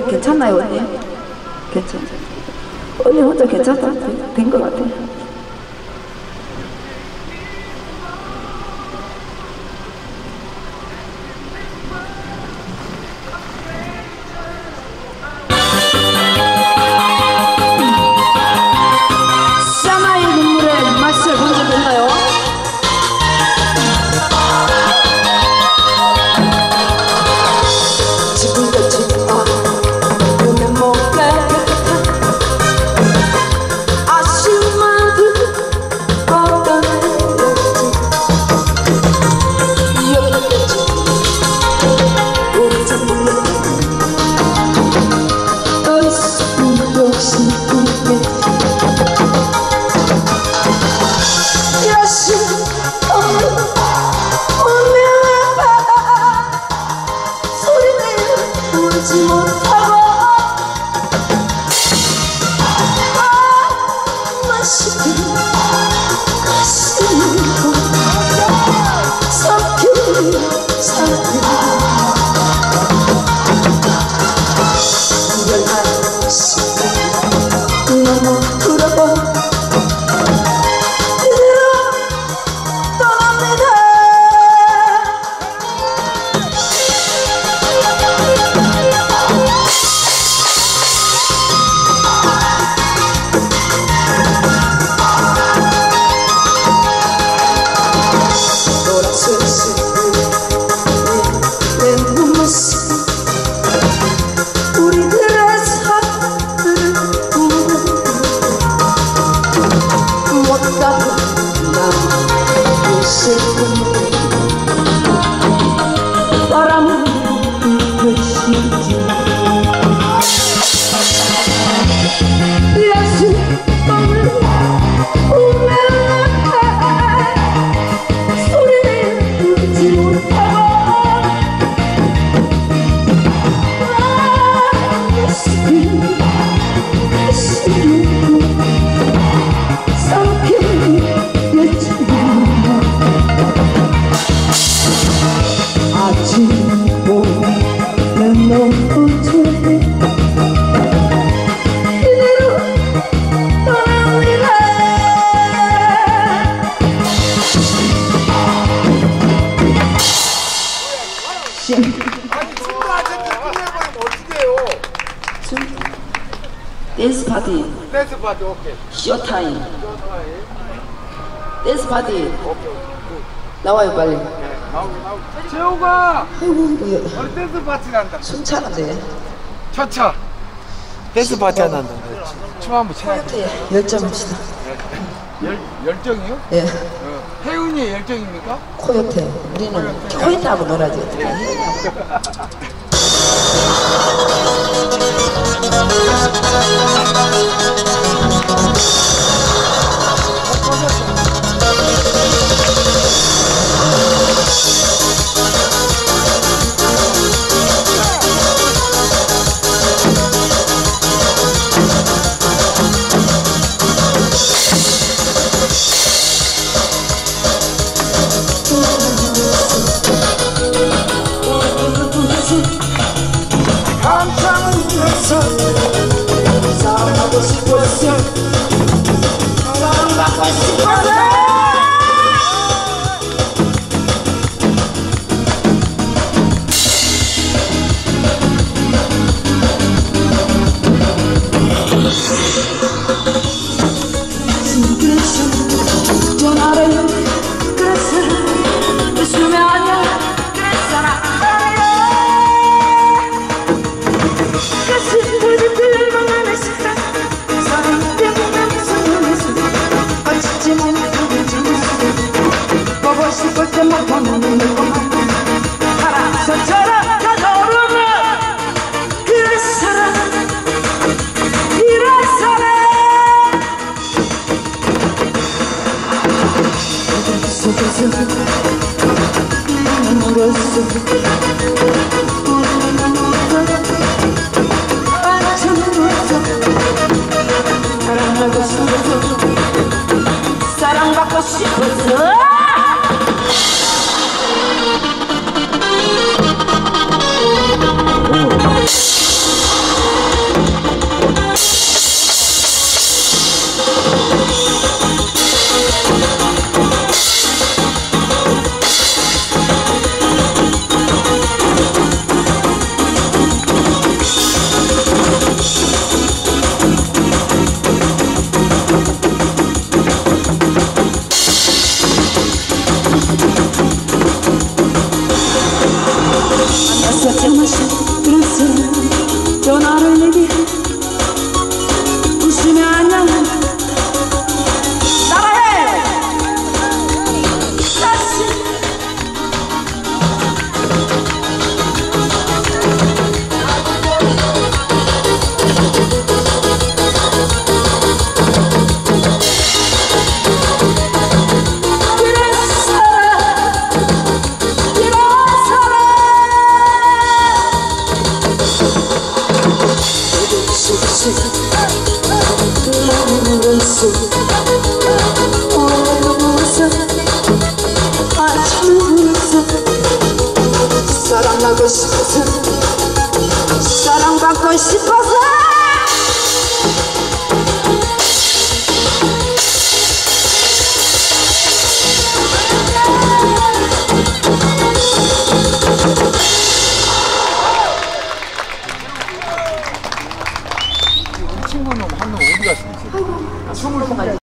노래 괜찮나요, 언니? 괜찮아. 언니 혼자 괜찮다. 된 것 같아. 사나이 눈물의 맛을 먼저 됐나요? 댄스 파티. 댄스 파티 오케이. 쇼타임. 댄스 파티. 나와요 빨리. 재호가. 아이고 우리 댄스 파티 난다. 숨차는데. 차차. 댄스 파티 한다. 춤 한번 춰야 돼. 열정합시다. 열정이요? 예. 혜은이의 열정입니까? 코요태. 우리는 코요태하고 놀아야지 어떻게 해. 사랑하고 싶었어. 사랑받고 싶었어. 그래서 전화를 그랬어. 웃으면 아니야. 그랬어 나 보고 싶을 때만 보면 눈을 감아 바람처럼 가져오르는 그 사람 이런 사람 어둠 속에서 울었어 반쯤 울었어 사랑하고 싶었어 사랑받고 싶었어 울었어 울었어 아주 울었어 사랑하고 싶어서 사랑받고 싶어서 친구는 한 명 어디 갔어? 춤을